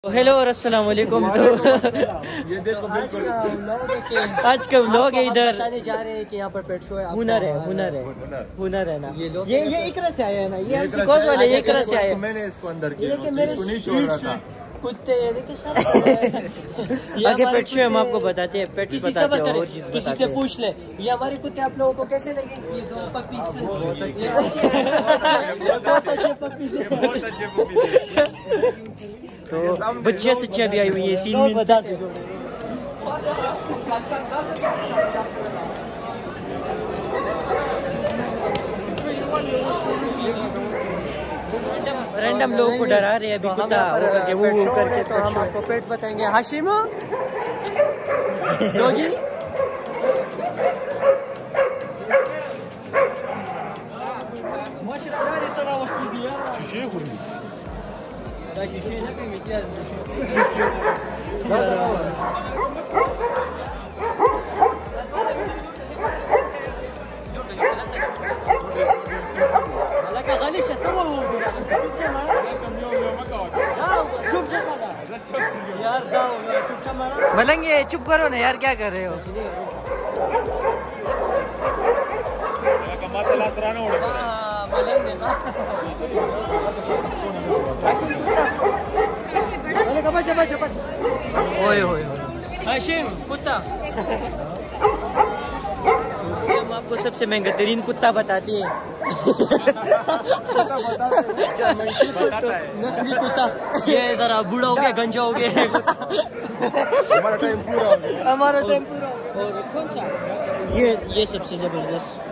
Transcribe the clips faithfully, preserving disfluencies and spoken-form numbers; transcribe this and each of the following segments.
Hello और अस्सलाम वालेकुम। तो ये देखो बिल्कुल आज का व्लॉग है इधर बताने जा रहे हैं कि यहाँ पर पेट शो है। हुनर है हुनर है हुनर है ना। ये लोग ये ये इकरा से आया है ना, ये हमसे कोच वाले ये इकरा से आया। मैंने इसको अंदर किया, लेकिन मेरे इसको नहीं छोड़ रहा था। कुत्ते देखिए सर आगे पेट शो हम आपको बताते हैं, पेट्स किसी से बताते हैं बताते और चीज किसी बताते से हैं। पूछ ले ये हमारे कुत्ते आप लोगों को कैसे लगे? ये दो पपीज बहुत अच्छे बहुत अच्छे पपीज बहुत अच्छे पपीज। तो बच्चियां सच्चियां भी आई हुई है सीन में। बता दो रैंडम लोगों को डरा रहे हैं अभी कुत्ता करके वो वो करके। तो हम आपको पेट बताएंगे। हाशिम डॉगी मलंगे चुप करो ना यार, क्या कर रहे हो? ओए ओए हाशिम कुत्ता हम आपको सबसे महंगा तरीन कुत्ता बताती है। नस्ली कुत्ता ये जरा बूढ़ा हो गया, गंजा हो गया। हमारा टाइम पूरा हो गया। हमारा टाइम पूरा। और कौन सा ये ये सबसे जबरदस्त।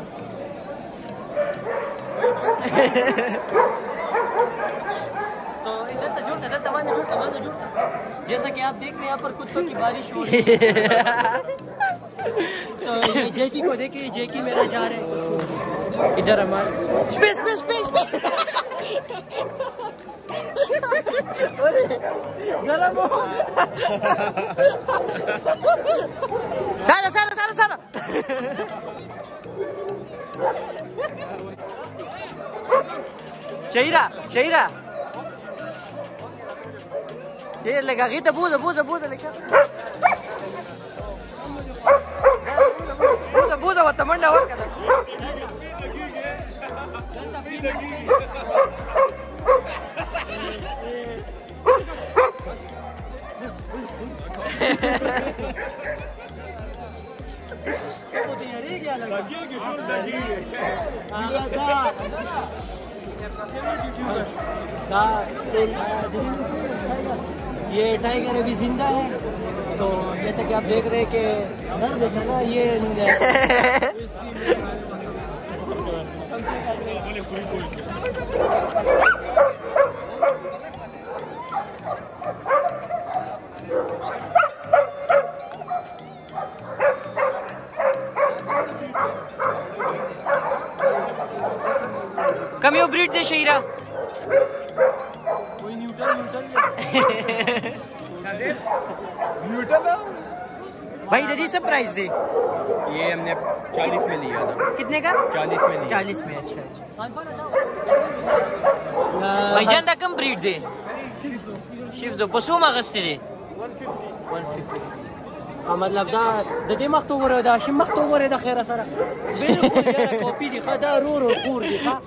तो इधर तो जुड़ता इधर तमाने जुड़ता तमाने जुड़ता जैसा कि आप देख रहे हैं यहाँ पर कुत्तों की बारिश हो रही है। तो ये जेकी को देखिए, जेकी मेरा जा रहे हैं इधर हमारे स्पेस स्पेस स्पेस गरम हो सारा सारा सारा सारा शहीरा शहीरा ये लगा गई तो बूझ बूझ बूझ लिखा बूझ बूझ वो तमन्ना हो कदा ये टाइगर अभी जिंदा है। तो जैसा कि आप देख रहे हैं कि घर देखा ना ये कम यो ब्रीड दे शहीरा कोई न्यूटन न्यूटन न्यूटन भाई दीदी सब प्राइस दे। ये हमने चालीस में लिया था। कितने का? चालीस में लिया। चालीस में। अच्छा अच्छा भाई जान कम ब्रीड दे शिव दो पशु मागस्ते दे मतलब दा د دې مخ ته وګوره دا شي مخ ته وګوره دا خیره سره بالکل یاره کاپی دي ښه دا رو رو خور دي ښه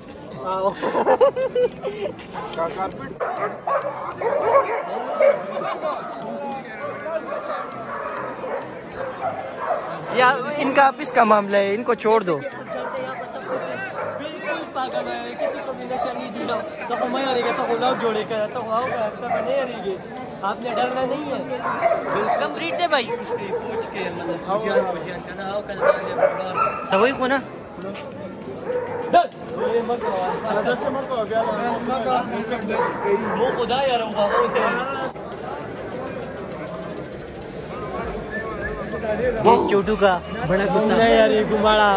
या इनका ऑफिस का मामला है, इनको छोड़ दो। बिल्कुल पागल है, किसी को भी नशा नहीं दिया तो मैं हारेगा तो गुलाब जोड़ेगा तो आओगा तो नहीं हारेगी। आपने डरना नहीं है। कम ब्रीड दे भाई पूछ के मतलब बुझान बुझान कहना आओ कल वाले डर सवई को ना ये मत करो दस से मत करो वो खुदा यार ये छोटू का बड़ा कुत्ता नहीं यार ये घुमाड़ा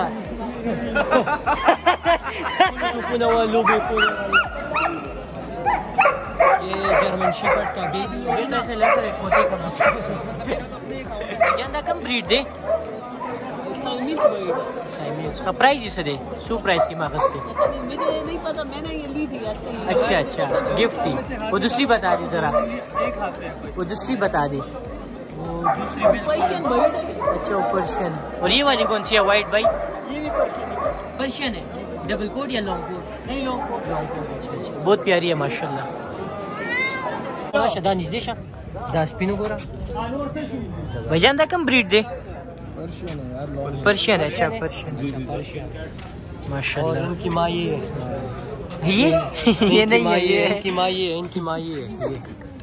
ये जर्मन शेफर्ड का बेस बेटा ऐसे लग रहा है खोटे का ज्यादा कम ब्रीड दे। साइमियंस का प्राइस इसे दे शू प्राइस की मगज से मुझे नहीं पता, मैंने ये ली थी ऐसे ही। अच्छा अच्छा गिफ्ट थी। वो दूसरी बता दी जरा, वो दूसरी बता दी। वो दूसरी पर्शियन बर्ड है। अच्छा वो पर्शियन। और ये वाली कौन सी है वाइट भाई? ये भी पर्शियन है। पर्शियन है। डबल कोट या लॉन्ग कोट? नहीं लॉन्ग कोट। Long coat. अच्छा अच्छा बहुत प्यारी है माशाल्लाह। माशा दानिश देशा दास पिनो गोरा भाईजान दा कम ब्रीड दे। पर्शियन है यार, पर्शियन है। अच्छा पर्शियन माशाल्लाह। इनकी माँ ये है। ये ये नहीं है ये इनकी माँ ये है, इनकी माँ ये है।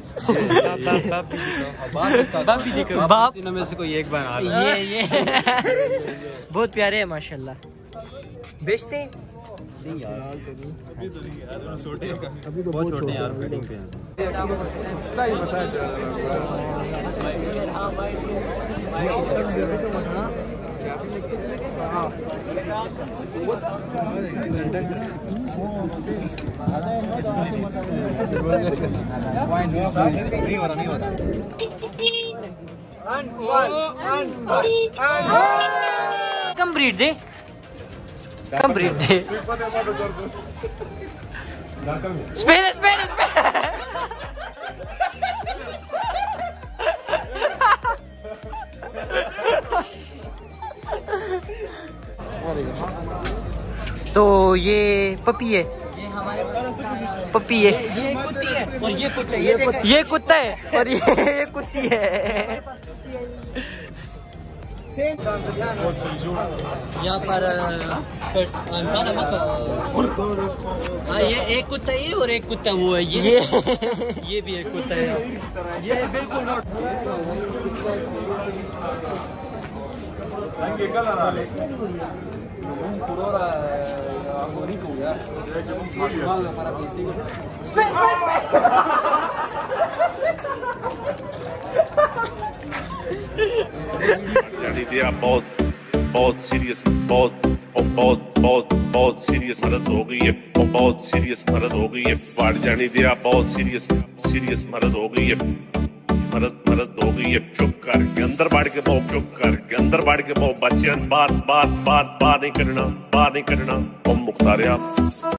बाप भी दिखो, बाप तीनों में से कोई एक बना रहा है। ये ये बहुत प्यारे है माशाल्लाह। बेचते हैं? अभी तो नहीं यार, छोटे अभी तो बहुत छोटे यार, फीडिंग पे कम ब्रीड दे, कम ब्रीड दे। Spain Spain Spain. तो ये पपी है, ये हमारे पपी है। ये कुत्ती है और ये कुत्ता है। ये देखो, ये कुत्ता है और ये ये कुत्ती है। यहाँ पर खाना मत हाँ, ये एक कुत्ता ये और एक कुत्ता वो है। ये ये ये भी एक कुत्ता है। ये बिल्कुल नॉट। यानी दिया बहुत बहुत सीरियस बहुत बहुत बहुत बहुत सीरियस मरज हो गई है, बहुत सीरियस मरज हो गई है। बाढ़ जानी दिया बहुत सीरियस सीरियस मरज हो गई है, मरज मरज हो गई है। चुप कर के अंदर बाढ़ के बहु, चुप कर के अंदर बाढ़ के बहु। बच्चे बात बात बात बात नहीं करना, बात नहीं करना। हम मुख्तार आप